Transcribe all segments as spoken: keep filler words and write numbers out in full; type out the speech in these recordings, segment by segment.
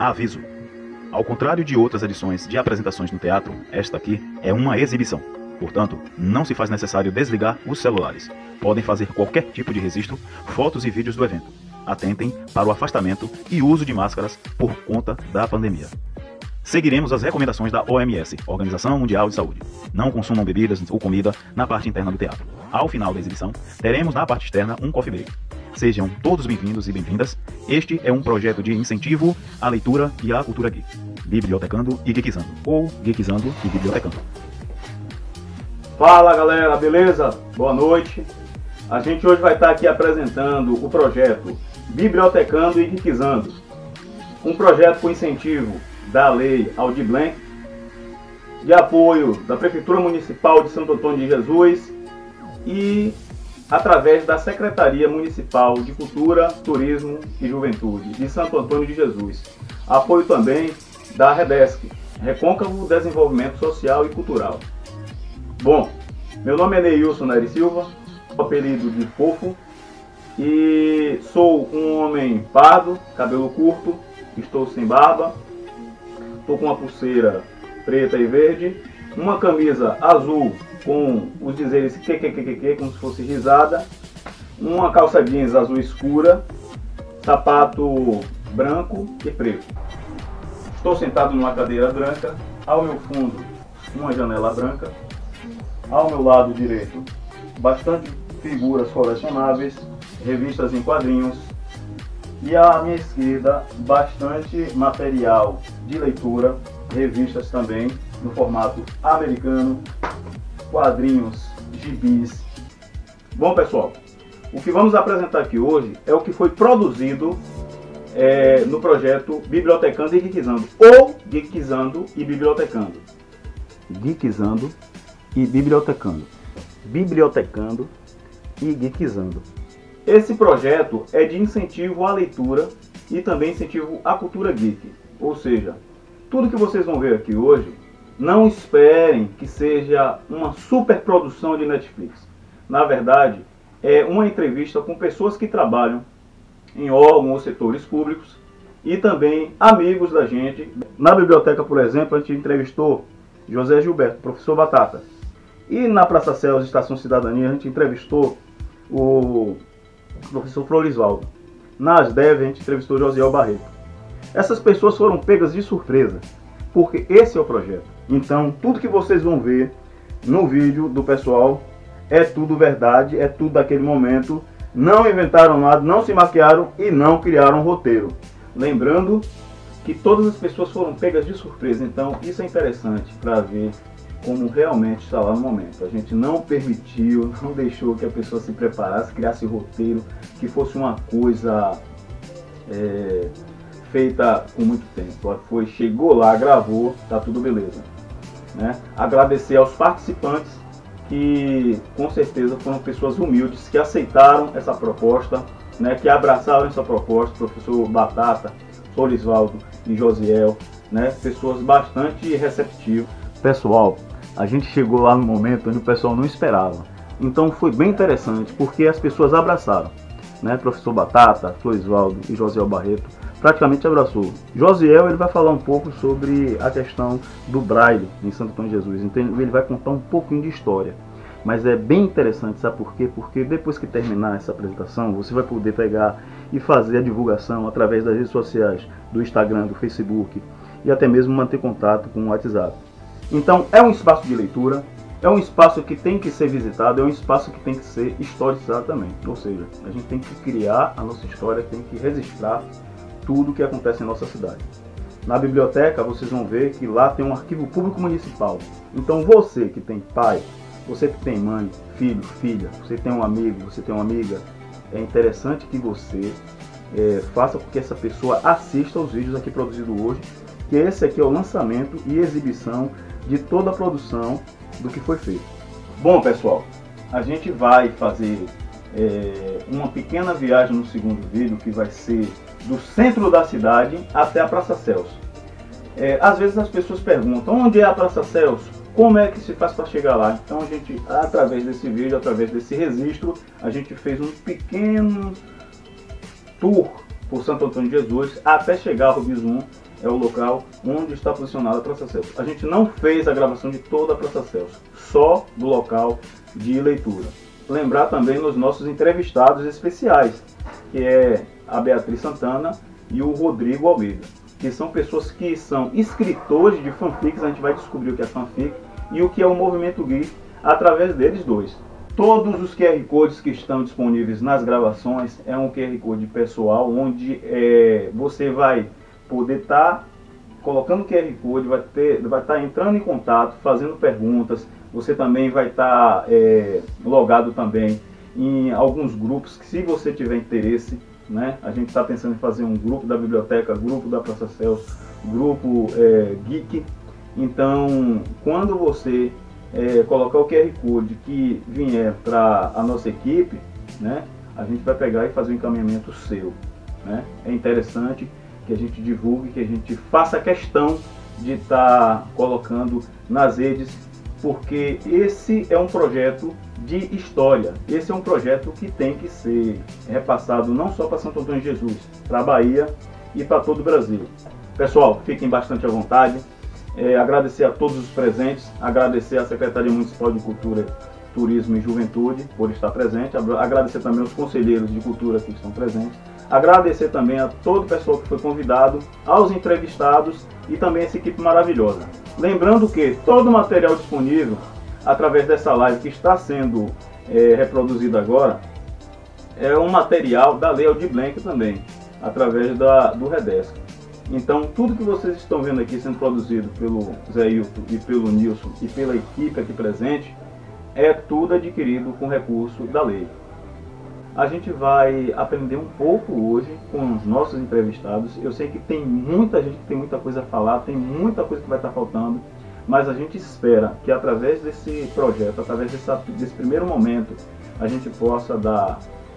Aviso: ao contrário de outras edições de apresentações no teatro, esta aqui é uma exibição. Portanto, não se faz necessário desligar os celulares. Podem fazer qualquer tipo de registro, fotos e vídeos do evento. Atentem para o afastamento e uso de máscaras por conta da pandemia. Seguiremos as recomendações da O M S, Organização Mundial de Saúde. Não consumam bebidas ou comida na parte interna do teatro. Ao final da exibição, teremos na parte externa um coffee break. Sejam todos bem-vindos e bem-vindas. Este é um projeto de incentivo à leitura e à cultura geek. Bibliotecando e Geekizando, ou Geekizando e Bibliotecando. Fala galera, beleza? Boa noite. A gente hoje vai estar aqui apresentando o projeto Bibliotecando e Geekizando. Um projeto com incentivo da Lei Aldir Blanc, de apoio da Prefeitura Municipal de Santo Antônio de Jesus e através da Secretaria Municipal de Cultura, Turismo e Juventude de Santo Antônio de Jesus. Apoio também da REDESC, Recôncavo Desenvolvimento Social e Cultural. Bom, meu nome é Neilson Nery Silva, apelido de Fofo, e sou um homem pardo, cabelo curto, estou sem barba, estou com uma pulseira preta e verde, uma camisa azul com os dizeres que, que, que, que, que, como se fosse risada, uma calça jeans azul escura, sapato branco e preto. Estou sentado numa cadeira branca, ao meu fundo uma janela branca, ao meu lado direito bastante figuras colecionáveis, revistas em quadrinhos, e à minha esquerda bastante material de leitura, revistas também no formato americano, quadrinhos, gibis. Bom pessoal, o que vamos apresentar aqui hoje é o que foi produzido é, no projeto Bibliotecando e Geekizando, ou Geekizando e Bibliotecando. Geekizando e Bibliotecando. Bibliotecando e Geekizando. Esse projeto é de incentivo à leitura e também incentivo à cultura geek. Ou seja, tudo que vocês vão ver aqui hoje, não esperem que seja uma super produção de Netflix. Na verdade, é uma entrevista com pessoas que trabalham em órgãos ou setores públicos e também amigos da gente. Na biblioteca, por exemplo, a gente entrevistou José Gilberto, professor Batata. E na Praça Céus, Estação Cidadania, a gente entrevistou o professor Florisvaldo. Na ASDEV, a gente entrevistou Josiel Barreto. Essas pessoas foram pegas de surpresa, porque esse é o projeto. Então, tudo que vocês vão ver no vídeo do pessoal é tudo verdade, é tudo daquele momento. Não inventaram nada, não se maquiaram e não criaram um roteiro. Lembrando que todas as pessoas foram pegas de surpresa, então isso é interessante para ver como realmente está lá no momento. A gente não permitiu, não deixou que a pessoa se preparasse, criasse roteiro, que fosse uma coisa é, feita com muito tempo. Foi, chegou lá, gravou, tá tudo beleza. Né? Agradecer aos participantes, que com certeza foram pessoas humildes, que aceitaram essa proposta, né? Que abraçaram essa proposta, professor Batata, Florisvaldo e Josiel, né? Pessoas bastante receptivas. Pessoal, a gente chegou lá no momento onde o pessoal não esperava. Então foi bem interessante, porque as pessoas abraçaram. Né? Professor Batata, Florisvaldo e Josiel Barreto praticamente abraçou. Josiel ele vai falar um pouco sobre a questão do Braille em Santo Antônio de Jesus. Então ele vai contar um pouquinho de história. Mas é bem interessante, sabe por quê? Porque depois que terminar essa apresentação, você vai poder pegar e fazer a divulgação através das redes sociais, do Instagram, do Facebook, e até mesmo manter contato com o WhatsApp. Então é um espaço de leitura, é um espaço que tem que ser visitado, é um espaço que tem que ser historizado também. Ou seja, a gente tem que criar a nossa história, tem que registrar tudo o que acontece em nossa cidade. Na biblioteca vocês vão ver que lá tem um arquivo público municipal. Então você que tem pai, você que tem mãe, filho, filha, você tem um amigo, você tem uma amiga, é interessante que você é, faça com que essa pessoa assista aos vídeos aqui produzidos hoje, que esse aqui é o lançamento e exibição de toda a produção do que foi feito. Bom pessoal, a gente vai fazer é, uma pequena viagem no segundo vídeo, que vai ser do centro da cidade até a Praça Celso. É, às vezes as pessoas perguntam, onde é a Praça Celso? Como é que se faz para chegar lá? Então a gente, através desse vídeo, através desse registro, a gente fez um pequeno tour por Santo Antônio de Jesus até chegar ao Rubizum, é o local onde está posicionada a Praça Celso. A gente não fez a gravação de toda a Praça Celso, só do local de leitura. Lembrar também nos nossos entrevistados especiais, que é a Beatriz Santana e o Rodrigo Almeida, que são pessoas que são escritores de fanfics. A gente vai descobrir o que é fanfic e o que é o movimento geek através deles dois. Todos os Q R Codes que estão disponíveis nas gravações é um Q R Code pessoal, onde é, você vai poder estar tá colocando o Q R Code, vai ter, vai estar tá entrando em contato, fazendo perguntas. Você também vai estar tá, é, logado também em alguns grupos, que se você tiver interesse, né? A gente está pensando em fazer um grupo da biblioteca, grupo da Praça Celso, grupo é, geek. Então, quando você é, colocar o Q R Code que vier para a nossa equipe, né? A gente vai pegar e fazer um encaminhamento seu, né? É interessante que a gente divulgue, que a gente faça questão de estar tá colocando nas redes, porque esse é um projeto de história. Esse é um projeto que tem que ser repassado não só para Santo Antônio de Jesus, para a Bahia e para todo o Brasil. Pessoal, fiquem bastante à vontade. É, agradecer a todos os presentes, agradecer à Secretaria Municipal de Cultura, Turismo e Juventude por estar presente, agradecer também aos conselheiros de cultura que estão presentes, agradecer também a todo o pessoal que foi convidado, aos entrevistados e também essa equipe maravilhosa. Lembrando que todo o material disponível através dessa live que está sendo é, reproduzido agora é um material da Lei Aldir Blanc também, através da, do Redesc. Então, tudo que vocês estão vendo aqui sendo produzido pelo Zé Hilton e pelo Nilson e pela equipe aqui presente, é tudo adquirido com recurso da lei. A gente vai aprender um pouco hoje com os nossos entrevistados. Eu sei que tem muita gente que tem muita coisa a falar, tem muita coisa que vai estar faltando, mas a gente espera que através desse projeto, através dessa, desse primeiro momento, a gente possa dar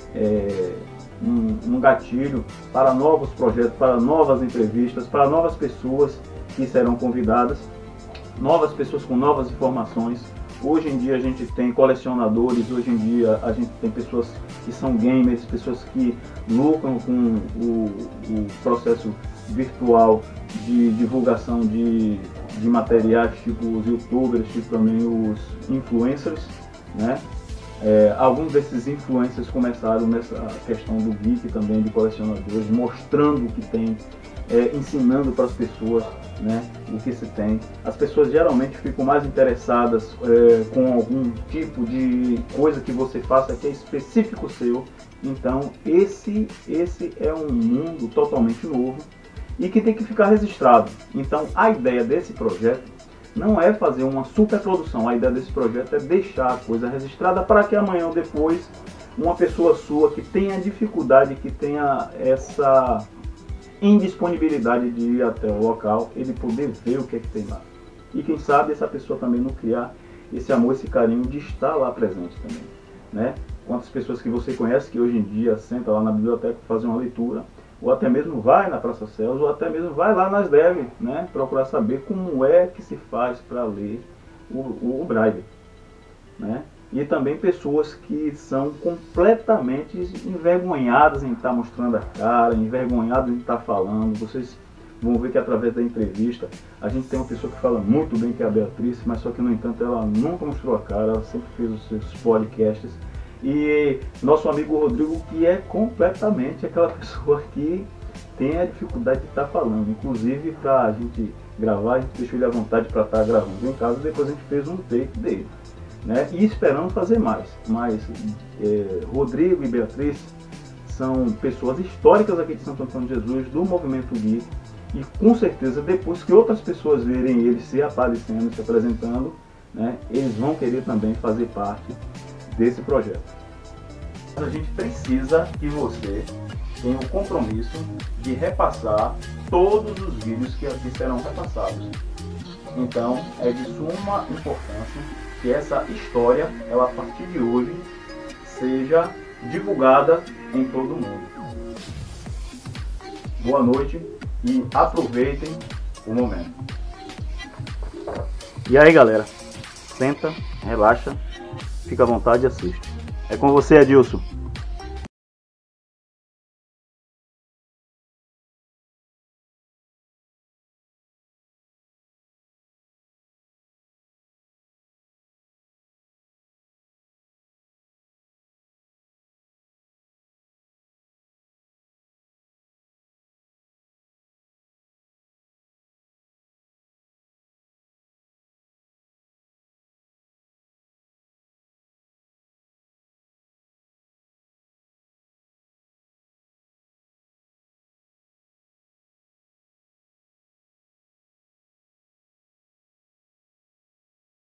é, um, um gatilho para novos projetos, para novas entrevistas, para novas pessoas que serão convidadas, novas pessoas com novas informações. Hoje em dia a gente tem colecionadores, hoje em dia a gente tem pessoas que são gamers, pessoas que lucram com o, o processo virtual de divulgação de, de materiais, tipo os youtubers, tipo também os influencers, né? É, alguns desses influencers começaram nessa questão do geek também, de colecionadores, mostrando o que tem, é, ensinando para as pessoas, né, o que se tem. As pessoas geralmente ficam mais interessadas é, com algum tipo de coisa que você faça que é específico seu. Então esse, esse é um mundo totalmente novo e que tem que ficar registrado. Então a ideia desse projeto não é fazer uma superprodução, a ideia desse projeto é deixar a coisa registrada para que amanhã ou depois uma pessoa sua que tenha dificuldade, que tenha essa indisponibilidade de ir até o local, ele poder ver o que é que tem lá. E quem sabe essa pessoa também não criar esse amor, esse carinho de estar lá presente também, né? Quantas pessoas que você conhece que hoje em dia senta lá na biblioteca para fazer uma leitura, ou até mesmo vai na Praça Celso, ou até mesmo vai lá nas Dev, né? Procurar saber como é que se faz para ler o, o, o Braille, né? E também pessoas que são completamente envergonhadas em estar mostrando a cara, envergonhadas em estar falando. Vocês vão ver que através da entrevista a gente tem uma pessoa que fala muito bem, que é a Beatriz, mas só que no entanto ela nunca mostrou a cara, ela sempre fez os seus podcasts. E nosso amigo Rodrigo, que é completamente aquela pessoa que tem a dificuldade de estar falando. Inclusive, para a gente gravar, a gente deixou ele à vontade para estar gravando em casa, depois a gente fez um take dele, né? E esperamos fazer mais. Mas é, Rodrigo e Beatriz são pessoas históricas aqui de Santo Antônio de Jesus, do movimento geek, e com certeza depois que outras pessoas verem eles se aparecendo, se apresentando, né, eles vão querer também fazer parte desse projeto. A gente precisa que você tenha o compromisso de repassar todos os vídeos que aqui serão repassados. Então é de suma importância que essa história, ela a partir de hoje, seja divulgada em todo o mundo. Boa noite e aproveitem o momento. E aí galera, senta, relaxa, fica à vontade e assiste. É com você, Adilson.